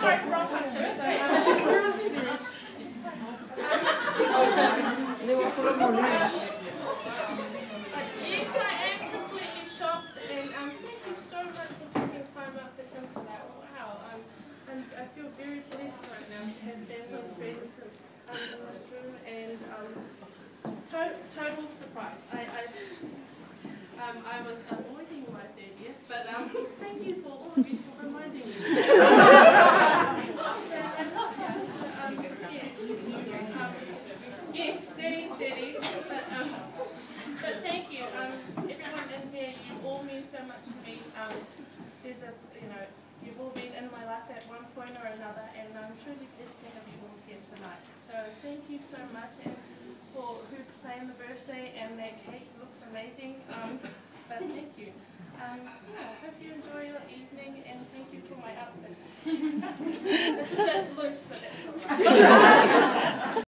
sorry, wrong picture. So, yes, I am completely shocked, and thank you so much for taking time out to come to that. Wow, I feel very blessed right now to have family and friends in this room, and total surprise. I was avoiding my 30th, but thank you for all of you for reminding me. Yes, 30s, but thank you. Everyone in here, you all mean so much to me. There's you've all been in my life at one point or another, and I'm truly blessed to have you all here tonight. So thank you so much, and for who planned the birthday, and that cake looks amazing. But thank you. Yeah, I hope you enjoy your evening, and thank you for my outfit. It's a bit loose, but that's all right.